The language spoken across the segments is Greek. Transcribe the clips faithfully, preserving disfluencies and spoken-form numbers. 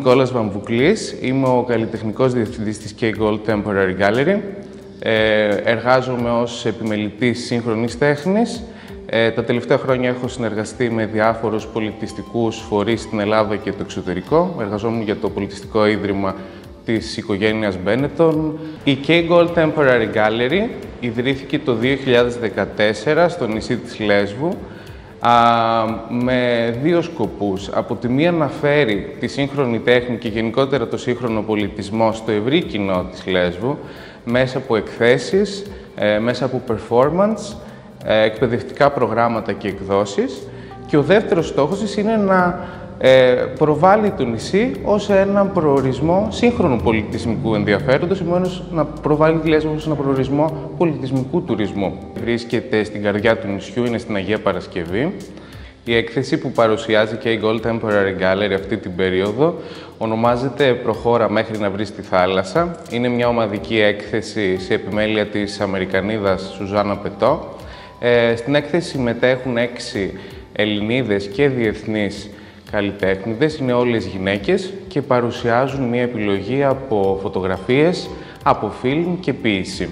Νικόλας Βαμβουκλής, είμαι ο καλλιτεχνικός διευθυντής της K Gold Temporary Gallery. Ε, εργάζομαι ως επιμελητής σύγχρονης τέχνης. Ε, τα τελευταία χρόνια έχω συνεργαστεί με διάφορους πολιτιστικούς φορείς στην Ελλάδα και το εξωτερικό. Εργαζόμουν για το Πολιτιστικό Ίδρυμα της οικογένειας Μπένετον. Η K Gold Temporary Gallery ιδρύθηκε το δύο χιλιάδες δεκατέσσερα στο νησί της Λέσβου α, με δύο σκοπούς. Από τη μία να φέρει τη σύγχρονη τέχνη και γενικότερα το σύγχρονο πολιτισμό στο ευρύ κοινό της Λέσβου μέσα από εκθέσεις, ε, μέσα από performance, ε, εκπαιδευτικά προγράμματα και εκδόσεις. Και ο δεύτερος στόχος της είναι να ε, προβάλλει το νησί ως έναν προορισμό σύγχρονου πολιτισμικού ενδιαφέροντος, επομένως να προβάλλει τη Λέσβο ως έναν προορισμό πολιτισμικού τουρισμού. Βρίσκεται στην καρδιά του νησιού, είναι στην Αγία Παρασκευή. Η έκθεση που παρουσιάζει και η Gold Temporary Gallery αυτή την περίοδο ονομάζεται «Προχώρα μέχρι να βρεις τη θάλασσα». Είναι μια ομαδική έκθεση σε επιμέλεια της Αμερικανίδας Σουζάννα Πετό. Ε, στην έκθεση συμμετέχουν έξι Ελληνίδες και διεθνείς καλλιτέχνηδες, είναι όλες γυναίκες και παρουσιάζουν μια επιλογή από φωτογραφίες, από φιλμ και ποίηση.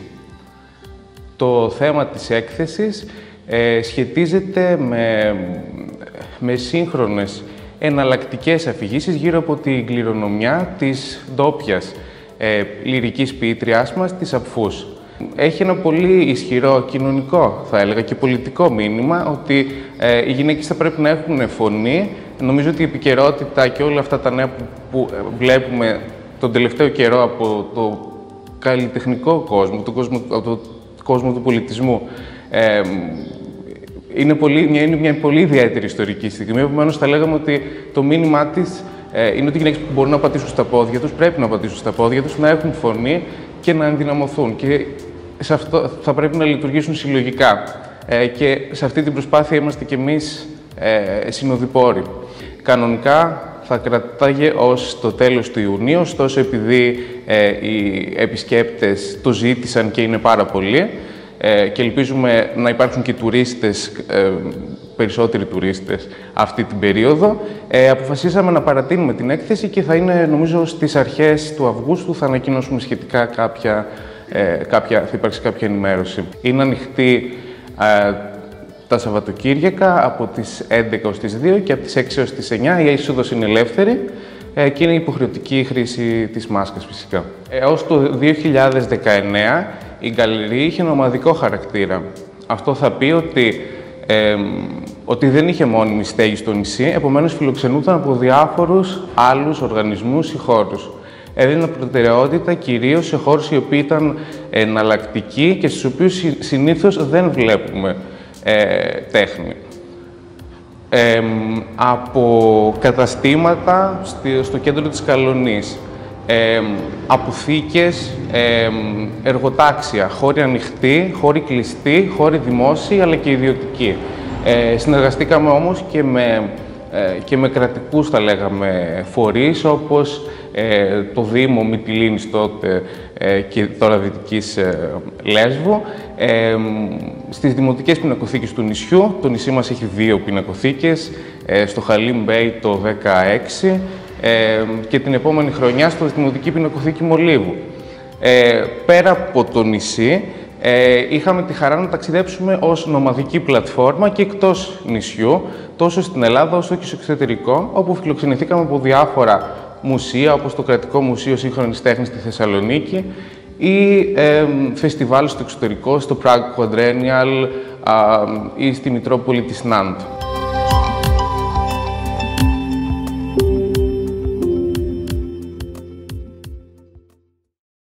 Το θέμα της έκθεσης ε, σχετίζεται με, με σύγχρονες εναλλακτικές αφηγήσεις γύρω από την κληρονομιά της ντόπιας ε, λυρικής ποιήτριάς μας, της Απφούς. Έχει ένα πολύ ισχυρό κοινωνικό, θα έλεγα, και πολιτικό μήνυμα ότι ε, οι γυναίκες θα πρέπει να έχουν φωνή. Νομίζω ότι η επικαιρότητα και όλα αυτά τα νέα που, που βλέπουμε τον τελευταίο καιρό από το καλλιτεχνικό κόσμο, το κόσμο, το κόσμο του πολιτισμού, ε, είναι, πολύ, μια, είναι μια πολύ ιδιαίτερη ιστορική στιγμή. Επομένως, θα λέγαμε ότι το μήνυμά της ε, είναι ότι οι γυναίκες που μπορούν να πατήσουν στα πόδια τους, πρέπει να πατήσουν στα πόδια τους, να έχουν φωνή και να ενδυναμωθούν. Και σε αυτό θα πρέπει να λειτουργήσουν συλλογικά. Ε, και σε αυτή την προσπάθεια είμαστε κι εμείς ε, συνοδοιπόροι. Κανονικά θα κρατάγε ως το τέλος του Ιουνίου, ωστόσο επειδή ε, οι επισκέπτες το ζήτησαν και είναι πάρα πολλοί ε, και ελπίζουμε να υπάρξουν και τουρίστες, ε, περισσότεροι τουρίστες αυτή την περίοδο, ε, αποφασίσαμε να παρατείνουμε την έκθεση και θα είναι, νομίζω, στις αρχές του Αυγούστου θα ανακοινώσουμε σχετικά κάποια, ε, κάποια, θα υπάρξει κάποια ενημέρωση. Είναι ανοιχτή ε, τα Σαββατοκύριακα από τις έντεκα ως τις δύο και από τις έξι ως τις εννιά. Η είσοδος είναι ελεύθερη ε, και είναι υποχρεωτική η χρήση της μάσκας φυσικά. Έως το δύο χιλιάδες δεκαεννέα η γκαλερί είχε ομαδικό χαρακτήρα. Αυτό θα πει ότι, ε, ότι δεν είχε μόνιμη στέγη στο νησί, επομένως φιλοξενούταν από διάφορους άλλους οργανισμούς ή χώρους. Έδινε προτεραιότητα κυρίως σε χώρους οι οποίοι ήταν εναλλακτικοί και στους οποίους συνήθως δεν βλέπουμε Ε, τέχνη. Ε, από καταστήματα στη, στο κέντρο της Καλονής, ε, αποθήκες, ε, εργοτάξια, χώροι ανοιχτοί, χώροι κλειστοί, χώροι δημόσιοι αλλά και ιδιωτικοί. Ε, συνεργαστήκαμε όμως και με, ε, και με κρατικούς, θα λέγαμε, φορείς όπως ε, το Δήμο Μυτιλήνης τότε ε, και τώρα Δυτικής ε, Λέσβου. Ε, στις δημοτικές πινακοθήκες του νησιού, το νησί μας έχει δύο πινακοθήκες, ε, στο Χαλίμ Μπέι το δεκαέξι ε, και την επόμενη χρονιά στο Δημοτική Πινακοθήκη Μολύβου. Ε, πέρα από το νησί, ε, είχαμε τη χαρά να ταξιδέψουμε ως νομαδική πλατφόρμα και εκτός νησιού, τόσο στην Ελλάδα όσο και στο εξωτερικό, όπου φιλοξενηθήκαμε από διάφορα μουσεία, όπως το Κρατικό Μουσείο Σύγχρονης Τέχνης στη Θεσσαλονίκη ή ε, φεστιβάλ στο εξωτερικό, στο Prague Quadrennial α, ή στη Μητρόπολη της Νάντ.